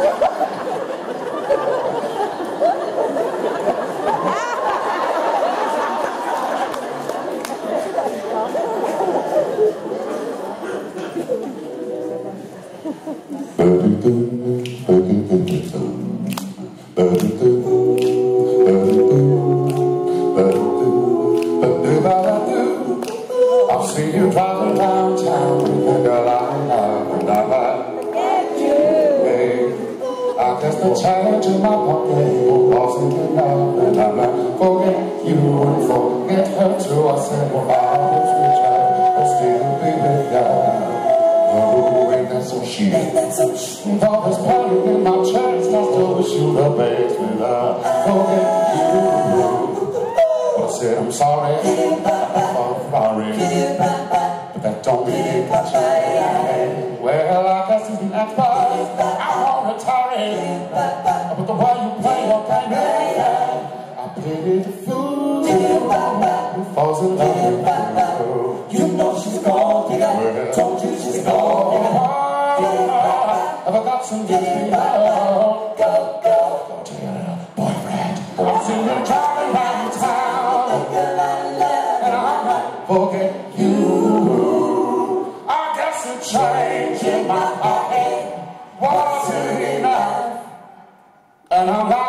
I'll see you driving downtown with a girl I love, and I forget you. Hey, I guess the change in my pocket wasn't enough, and I might forget you and forget her too. I said, well, I was with her, I'll still be with her. Oh, ain't that so shit? All this pain in my chest, I still wish you the best with her. Forget you. I said, I'm sorry, I'm sorry, but that don't mean it got you. Well, I guess it's an expert, I wanna tarry, but the way you play your game, I pity the fool who falls in love with you. You know she's gone, well, told you she's gone. I've got some good to know. Go to your boyfriend. I've seen you driving around town. And I might forget you. I guess a change in my heart wasn't enough. And I'm